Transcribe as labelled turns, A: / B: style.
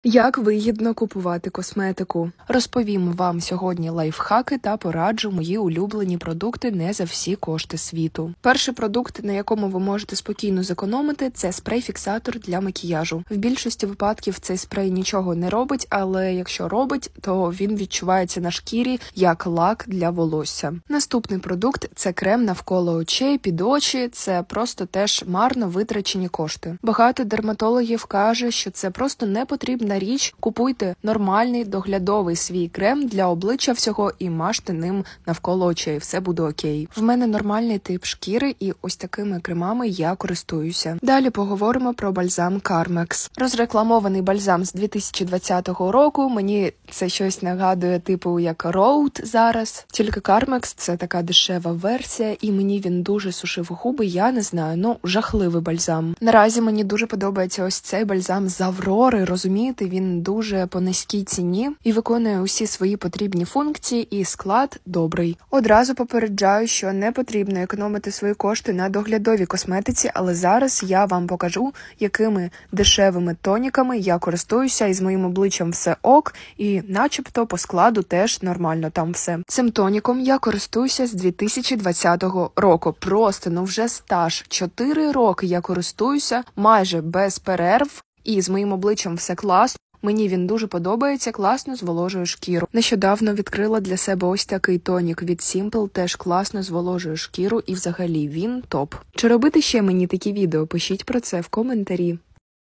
A: Як вигідно купувати косметику? Розповім вам сьогодні лайфхаки та пораджу мої улюблені продукти не за всі кошти світу. Перший продукт, на якому ви можете спокійно зекономити, це спрей-фіксатор для макіяжу. В більшості випадків цей спрей нічого не робить, але якщо робить, то він відчувається на шкірі як лак для волосся. Наступний продукт – це крем навколо очей, під очі. Це просто теж марно витрачені кошти. Багато дерматологів каже, що це просто не потрібна річ. Купуйте нормальний доглядовий свій крем для обличчя всього і мажте ним навколо очей, все буде окей. В мене нормальний тип шкіри і ось такими кремами я користуюся. Далі поговоримо про бальзам Carmex. Розрекламований бальзам з 2020 року, мені це щось нагадує типу як Road зараз. Тільки Carmex – це така дешева версія і мені він дуже сушив губи, я не знаю, жахливий бальзам. Наразі мені дуже подобається ось цей бальзам з Аврори, розумієте? Він дуже по низькій ціні і виконує усі свої потрібні функції, і склад добрий. Одразу попереджаю, що не потрібно економити свої кошти на доглядовій косметиці, але зараз я вам покажу, якими дешевими тоніками я користуюся, і з моїм обличчям все ок, і начебто по складу теж нормально там все. Цим тоніком я користуюся з 2020 року. Просто, вже стаж. 4 роки я користуюся майже без перерв. І з моїм обличчям все класно. Мені він дуже подобається, класно зволожує шкіру. Нещодавно відкрила для себе ось такий тонік від Simple, теж класно зволожує шкіру і взагалі він топ. Чи робити ще мені такі відео? Пишіть про це в коментарі.